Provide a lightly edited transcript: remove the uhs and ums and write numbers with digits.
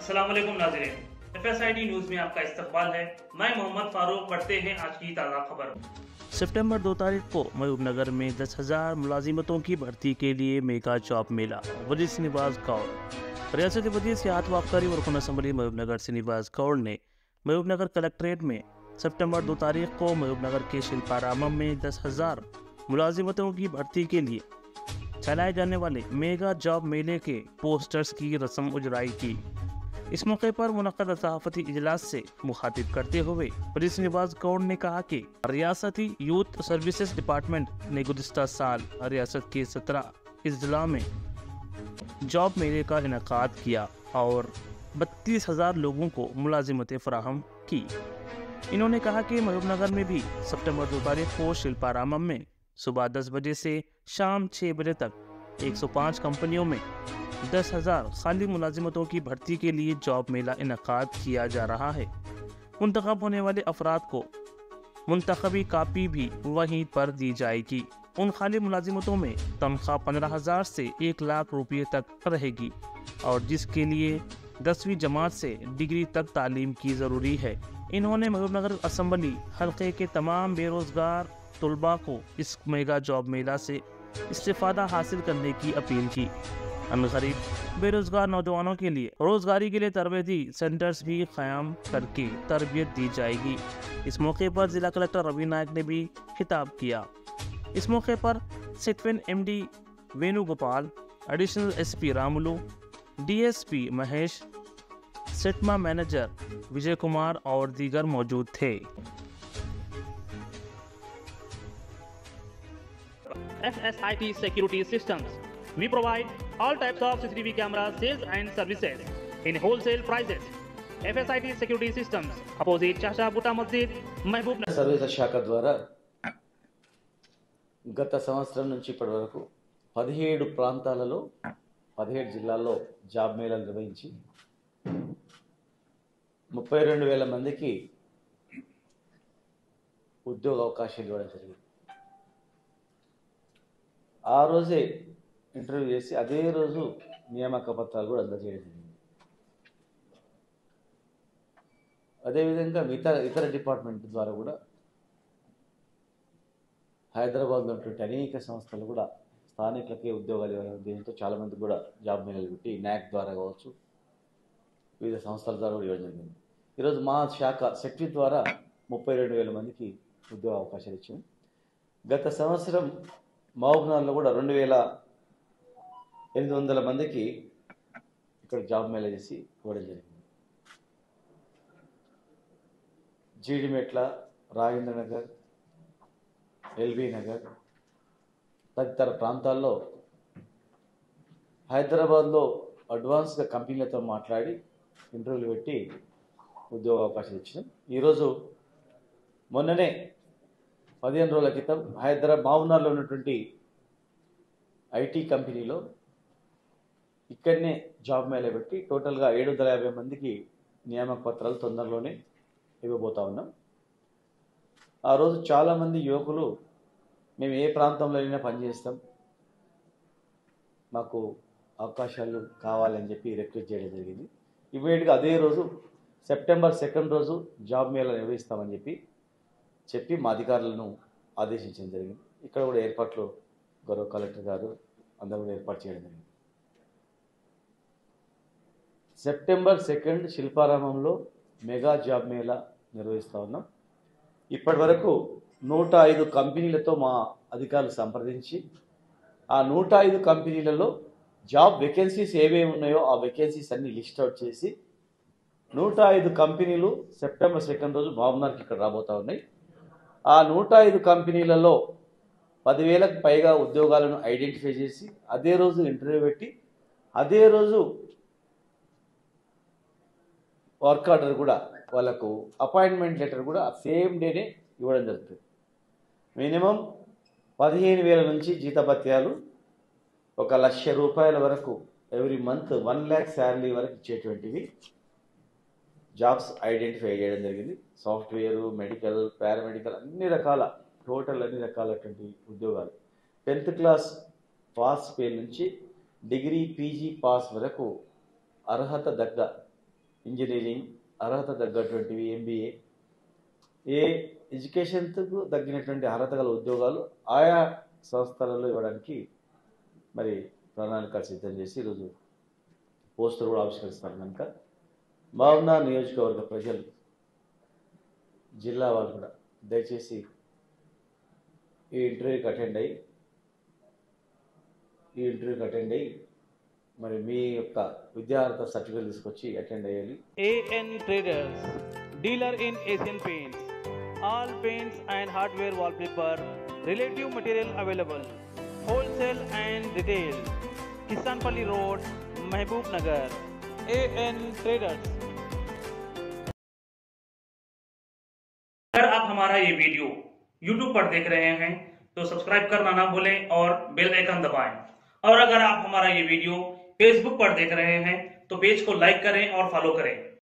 अस्सलाम वालेकुम नाज़रीन, FSID न्यूज़ में आपका इस्तकबाल है। मैं मोहम्मद फारूक। पढ़ते हैं आज की ताज़ा खबर। सितंबर 2 तारीख को महबूबनगर में 10,000 मुलाजिमतों की भर्ती के लिए मेगा जॉब मेला। वज़ीर श्रीनिवास गौड़। रियासती वज़ीर सियाहत व आबकारी और रुकन असम्बली महबूबनगर श्रीनिवास गौड़ ने महबूबनगर कलेक्ट्रेट में सितंबर 2 तारीख को महबूबनगर के शिल्पारामम में 10,000 मुलाजिमतों की भर्ती के लिए चलाए जाने वाले मेगा जॉब मेले के पोस्टर्स की रस्म उजराई की। इस मौके पर मुनक्कद सहाफ़ती इजलास से मुखातिब करते हुए वज़ीर श्रीनिवास गौड़ ने कहा कि रियासती यूथ सर्विसेज डिपार्टमेंट ने गुज़िश्ता साल रियासत के 17 अजला में जॉब मेले का इनेकाद किया और 32,000 लोगों को मुलाजिमतें फराहम की। इन्होंने कहा कि महबूबनगर में भी सितंबर 2 तारीख को शिल्पारामम में सुबह 10 बजे से शाम 6 बजे तक 105 कंपनियों में 10,000 खाली मुलाजिमतों की भर्ती के लिए जॉब मेला इनेकाद किया जा रहा है। मुंतखब होने वाले अफराद को मुंतखबी कापी भी वहीं पर दी जाएगी। उन खाली मुलाजिमतों में तनख्वाह 15,000 से 1 लाख रुपये तक रहेगी और जिसके लिए 10वीं जमात से डिग्री तक तालीम की ज़रूरी है। इन्होंने महबूबनगर असम्बली हल्के के तमाम बेरोज़गार तलबा को इस मेगा जॉब मेला से इस्तिफ़ादा हासिल करने की अपील की। अनगरीब बेरोज़गार नौजवानों के लिए रोज़गारी के लिए तरबेती सेंटर्स भी क़याम करके तरबियत दी जाएगी। इस मौके पर ज़िला कलेक्टर रवि नायक ने भी खिताब किया। इस मौके पर सिटफिन MD Venugopal, additional SP Ramulu, DSP Mahesh, सिटमा मैनेजर विजय कुमार और दीगर मौजूद थे। FSIT Security Systems. We provide all types of CCTV camera sales and services in wholesale prices. FSIT Security Systems, opposite Chasha Butta Masjid, Mehboob service శాఖ ద్వారా గత సంవత్సరం నుంచి ఇప్పటి వరకు 17 ప్రాంతాలలో 17 జిల్లాల్లో జాబ్ మేళాలు నిర్వహించి 32,000 మందికి ఉద్యోగ అవకాశాలు ఇవ్వడం జరిగింది. ఆ రోజే ఇంటర్వ్యూ చేసి అదే రోజు నియామక పత్రాలు కూడా అందజేయడం జరిగింది. అదేవిధంగా ఇతర డిపార్ట్మెంట్ ద్వారా కూడా హైదరాబాద్లో ఉన్నటువంటి అనేక సంస్థలు కూడా స్థానికులకే ఉద్యోగాలు ఇవ్వాలని దీంతో చాలామంది కూడా జాబ్ మేళాలు పెట్టి NAC ద్వారా కావచ్చు వివిధ సంస్థల ద్వారా కూడా ఇవ్వడం జరిగింది. ఈరోజు మా శాఖ సెక్టరీ ద్వారా 32,000 మందికి ఉద్యోగ అవకాశాలు ఇచ్చింది. గత సంవత్సరం మహబూబ్నగర్లో కూడా 2,800 మందికి ఇక్కడ జాబ్ మేళా చేసి ఇవ్వడం జరిగింది. జీడిమెట్ల, రాజేంద్ర నగర్, LB నగర్ తదితర ప్రాంతాల్లో హైదరాబాద్లో అడ్వాన్స్గా కంపెనీలతో మాట్లాడి ఇంటర్వ్యూలు పెట్టి ఉద్యోగ అవకాశాలు ఇచ్చినాం. ఈరోజు మొన్ననే 15 రోజుల క్రితం మహబూబ్నగర్లో ఉన్నటువంటి IT కంపెనీలో ఇక్కడనే జాబ్ మేళా పెట్టి టోటల్గా 750 మందికి నియామక పత్రాలు తొందరలోనే ఇవ్వబోతా ఉన్నాం. ఆ రోజు చాలామంది యువకులు మేము ఏ ప్రాంతంలో అయినా పనిచేస్తాం, మాకు అవకాశాలు కావాలని చెప్పి రిక్వెస్ట్ చేయడం జరిగింది. ఇమీడియట్గా అదే రోజు సెప్టెంబర్ 2 రోజు జాబ్ మేళా నిర్వహిస్తామని చెప్పి మా అధికారులను ఆదేశించడం జరిగింది. ఇక్కడ కూడా ఏర్పాట్లు గౌరవ కలెక్టర్ గారు అందరూ కూడా ఏర్పాటు చేయడం జరిగింది. సెప్టెంబర్ 2 శిల్పారామంలో మెగా జాబ్ మేళా నిర్వహిస్తూ ఉన్నాం. ఇప్పటి వరకు 105 కంపెనీలతో మా అధికారులు సంప్రదించి ఆ 105 కంపెనీలలో జాబ్ వేకెన్సీస్ ఏవేవి ఉన్నాయో ఆ వేకెన్సీస్ అన్ని లిస్ట్ అవుట్ చేసి 105 కంపెనీలు సెప్టెంబర్ 2 రోజు మహబూబ్నగర్కి ఇక్కడ రాబోతూ ఉన్నాయి. ఆ 105 కంపెనీలలో 10,000కు పైగా ఉద్యోగాలను ఐడెంటిఫై చేసి అదే రోజు ఇంటర్వ్యూ పెట్టి అదే రోజు వర్క్ ఆర్డర్ కూడా వాళ్ళకు అపాయింట్మెంట్ లెటర్ కూడా సేమ్ డేనే ఇవ్వడం జరుగుతుంది. మినిమం 15,000 నుంచి జీతభత్యాలు 1,00,000 రూపాయల వరకు ఎవ్రీ మంత్ 1 lakh శాలరీ వరకు ఇచ్చేటువంటివి జాబ్స్ ఐడెంటిఫై చేయడం జరిగింది. సాఫ్ట్వేరు, మెడికల్, పారామెడికల్ అన్ని రకాలటువంటి ఉద్యోగాలు 10th క్లాస్ పాస్ ఫెయిల్ నుంచి డిగ్రీ PG పాస్ వరకు అర్హత దగ్గ ఇంజనీరింగ్ అర్హత తగ్గటువంటివి ఎంబీఏ ఏ ఎడ్యుకేషన్కు తగ్గినటువంటి అర్హత గల ఉద్యోగాలు ఆయా సంస్థలలో ఇవ్వడానికి మరి ప్రణాళిక సిద్ధం చేసి ఈరోజు పోస్టులు కూడా ఆవిష్కరిస్తున్నారు కనుక భావన నియోజకవర్గ ప్రజలు జిల్లా వాళ్ళు కూడా దయచేసి ఈ ఇంటర్వ్యూకి అటెండ్ అయ్యి మరి మీ యొక్క విద్యార్థి సర్టిఫికేట్ తీసుకొచ్చి అటెండ్ అయ్యాలి. AN Traders, dealer in Asian Paints. All paints and hardware wallpaper, relative material available. Wholesale and retail. Kisanpalli Road, Mehboob Nagar. AN Traders. अगर आप हमारा ये वीडियो YouTube पर देख रहे हैं तो सब्सक्राइब करना ना भूलें और बेल आइकन दबाएं। और अगर आप हमारा ये वीडियो Facebook पर देख रहे हैं तो पेज को लाइक करें और फॉलो करें।